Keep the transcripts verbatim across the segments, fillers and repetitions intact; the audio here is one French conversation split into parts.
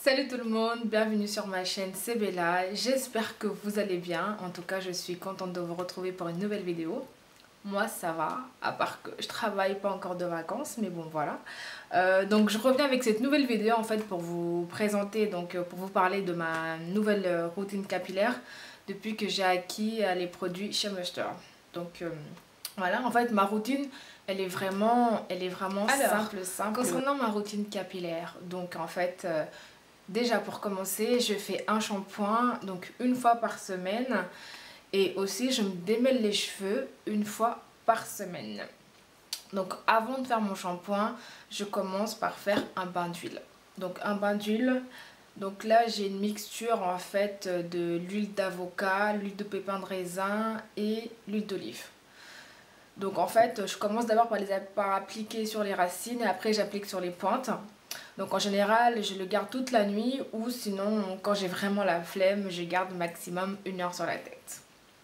Salut tout le monde, bienvenue sur ma chaîne, c'est Bella, j'espère que vous allez bien. En tout cas, je suis contente de vous retrouver pour une nouvelle vidéo. Moi ça va, à part que je travaille pas encore de vacances, mais bon voilà. Euh, donc je reviens avec cette nouvelle vidéo en fait pour vous présenter, donc pour vous parler de ma nouvelle routine capillaire depuis que j'ai acquis les produits chez Muster. Donc euh, voilà, en fait ma routine elle est vraiment, elle est vraiment Alors, simple, simple. Concernant ma routine capillaire, donc en fait... Euh, Déjà pour commencer, je fais un shampoing donc une fois par semaine et aussi je me démêle les cheveux une fois par semaine. Donc avant de faire mon shampoing, je commence par faire un bain d'huile. Donc un bain d'huile, donc là j'ai une mixture en fait de l'huile d'avocat, l'huile de pépins de raisin et l'huile d'olive. Donc en fait je commence d'abord par, les, par appliquer sur les racines et après j'applique sur les pointes. Donc en général, je le garde toute la nuit ou sinon, quand j'ai vraiment la flemme, je garde maximum une heure sur la tête.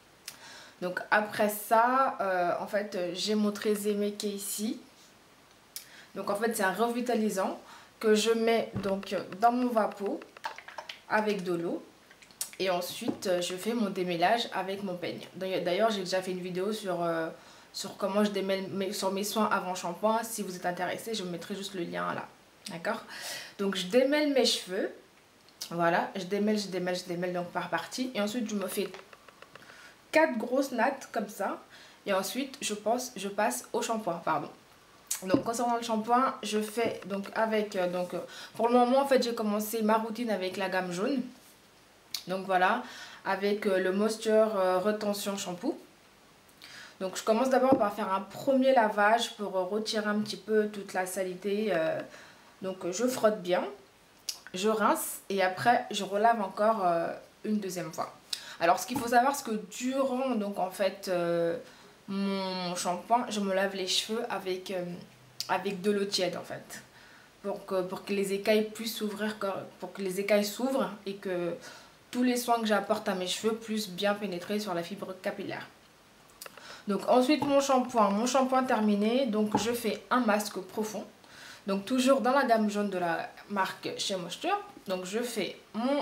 Donc après ça, euh, en fait, j'ai mon Tresemmé Make ici. Donc en fait, c'est un revitalisant que je mets donc dans mon vapeau avec de l'eau. Et ensuite, je fais mon démêlage avec mon peigne. D'ailleurs, j'ai déjà fait une vidéo sur, euh, sur comment je démêle mes, sur mes soins avant shampoing. Si vous êtes intéressé, je vous mettrai juste le lien là. D'accord? Donc je démêle mes cheveux. Voilà, je démêle, je démêle, je démêle donc par partie. Et ensuite je me fais quatre grosses nattes comme ça. Et ensuite je passe, je passe au shampoing, pardon. Donc concernant le shampoing, je fais donc avec, euh, donc euh, pour le moment en fait j'ai commencé ma routine avec la gamme jaune. Donc voilà, avec euh, le Moisture euh, Retention Shampoo. Donc je commence d'abord par faire un premier lavage pour euh, retirer un petit peu toute la saleté. Euh, Donc je frotte bien, je rince et après je relave encore euh, une deuxième fois. Alors ce qu'il faut savoir c'est que durant donc en fait euh, mon shampoing, je me lave les cheveux avec, euh, avec de l'eau tiède en fait. Pour que, pour que les écailles puissent s'ouvrir, pour que les écailles s'ouvrent et que tous les soins que j'apporte à mes cheveux puissent bien pénétrer sur la fibre capillaire. Donc ensuite mon shampoing, mon shampoing terminé, donc je fais un masque profond. Donc toujours dans la gamme jaune de la marque chez Moisture. Donc je fais mon,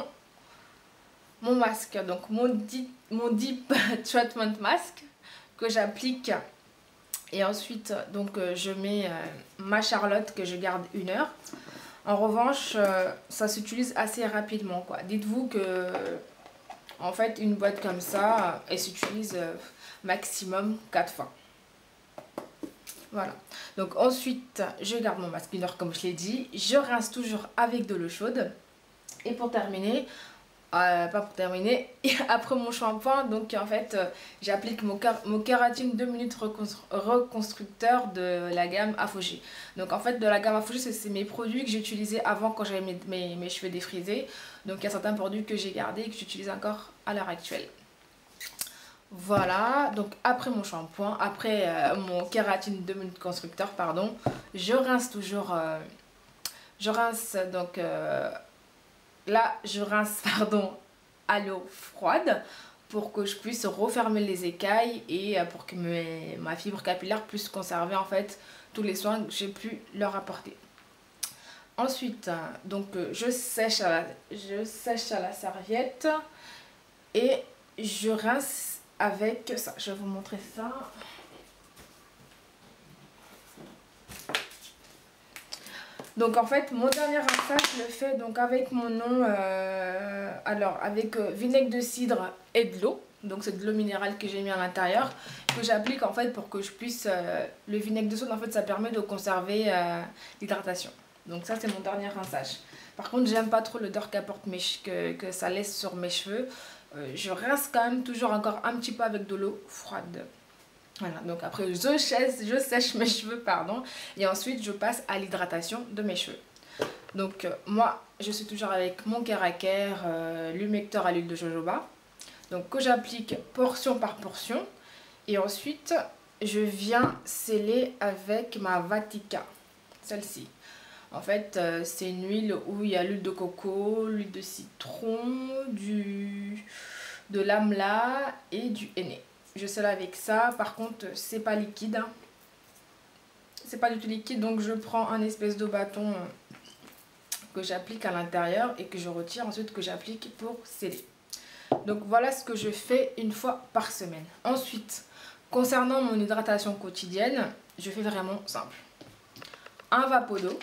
mon masque, donc mon deep, mon deep treatment mask que j'applique. Et ensuite donc je mets euh, ma Charlotte que je garde une heure. En revanche euh, ça s'utilise assez rapidement quoi. Dites-vous que en fait une boîte comme ça elle s'utilise euh, maximum quatre fois. Voilà, donc ensuite je garde mon masque une heure comme je l'ai dit, je rince toujours avec de l'eau chaude et pour terminer, euh, pas pour terminer, après mon shampoing, donc en fait euh, j'applique mon, mon kératine deux minutes reconstru reconstructeur de la gamme Apogée. Donc en fait de la gamme Apogée c'est mes produits que j'utilisais avant quand j'avais mes, mes, mes cheveux défrisés, donc il y a certains produits que j'ai gardés et que j'utilise encore à l'heure actuelle. Voilà, donc après mon shampoing, après euh, mon kératine deux minutes constructeur, pardon, je rince toujours, euh, je rince donc, euh, là je rince pardon à l'eau froide pour que je puisse refermer les écailles et euh, pour que mes, ma fibre capillaire puisse conserver en fait tous les soins que j'ai pu leur apporter. Ensuite, donc je sèche à la, je sèche à la serviette et je rince avec ça, je vais vous montrer ça. Donc en fait mon dernier rinçage je le fais donc avec mon nom, euh, alors avec euh, vinaigre de cidre et de l'eau. Donc c'est de l'eau minérale que j'ai mis à l'intérieur, que j'applique en fait pour que je puisse, euh, le vinaigre de soude en fait ça permet de conserver euh, l'hydratation. Donc ça c'est mon dernier rinçage. Par contre j'aime pas trop l'odeur qu'apporte mes que, que ça laisse sur mes cheveux. Euh, je rince quand même toujours encore un petit peu avec de l'eau froide. Voilà, donc après je sèche, je sèche mes cheveux, pardon, et ensuite je passe à l'hydratation de mes cheveux. Donc euh, moi, je suis toujours avec mon Keraker, euh, l'humecteur à l'huile de jojoba, donc que j'applique portion par portion, et ensuite je viens sceller avec ma Vatica, celle-ci. En fait, euh, c'est une huile où il y a l'huile de coco, l'huile de citron, du, de l'amla et du henné. Je scelle avec ça. Par contre, c'est pas liquide. Hein. C'est pas du tout liquide, donc je prends un espèce de bâton que j'applique à l'intérieur et que je retire ensuite, que j'applique pour sceller. Donc voilà ce que je fais une fois par semaine. Ensuite, concernant mon hydratation quotidienne, je fais vraiment simple. Un vapeau d'eau.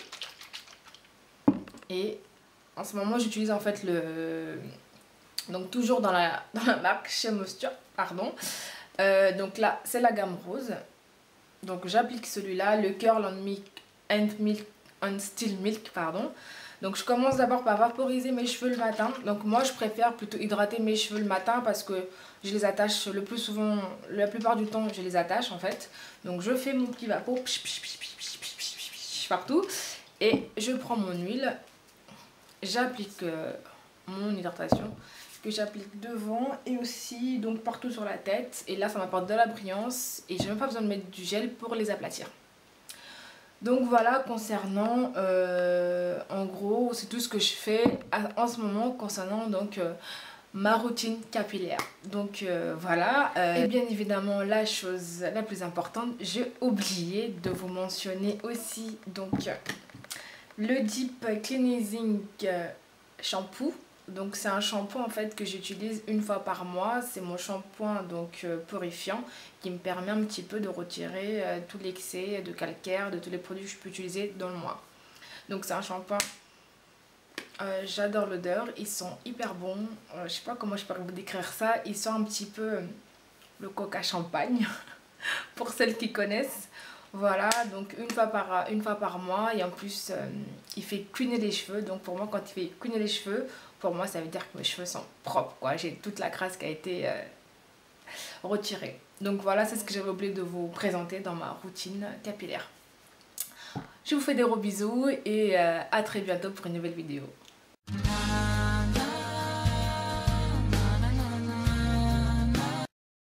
Et en ce moment, j'utilise en fait le... Donc toujours dans la, dans la marque Shea Moisture, pardon. Euh, donc là, c'est la gamme rose. Donc j'applique celui-là, le Curl on Milk and Milk on Still Milk, pardon. Donc je commence d'abord par vaporiser mes cheveux le matin. Donc moi je préfère plutôt hydrater mes cheveux le matin parce que je les attache le plus souvent, la plupart du temps je les attache en fait. Donc je fais mon petit vapeau partout et je prends mon huile, j'applique euh, mon hydratation que j'applique devant et aussi donc partout sur la tête. Et là ça m'apporte de la brillance et j'ai même pas besoin de mettre du gel pour les aplatir. Donc voilà, concernant, euh, en gros, c'est tout ce que je fais en ce moment concernant donc euh, ma routine capillaire. Donc euh, voilà, euh, et bien évidemment la chose la plus importante, j'ai oublié de vous mentionner aussi donc le Deep Cleansing Shampoo. Donc c'est un shampoing en fait que j'utilise une fois par mois. C'est mon shampoing donc euh, purifiant qui me permet un petit peu de retirer euh, tout l'excès de calcaire, de tous les produits que je peux utiliser dans le mois. Donc c'est un shampoing, euh, j'adore l'odeur, ils sont hyper bons. Euh, je sais pas comment je peux vous décrire ça, ils sont un petit peu euh, le coca champagne pour celles qui connaissent. Voilà, donc une fois par, une fois par mois et en plus euh, il fait cleaner les cheveux. Donc pour moi quand il fait cleaner les cheveux, pour moi ça veut dire que mes cheveux sont propres quoi. J'ai toute la crasse qui a été euh, retirée. Donc voilà, c'est ce que j'avais oublié de vous présenter dans ma routine capillaire. Je vous fais des gros bisous et euh, à très bientôt pour une nouvelle vidéo.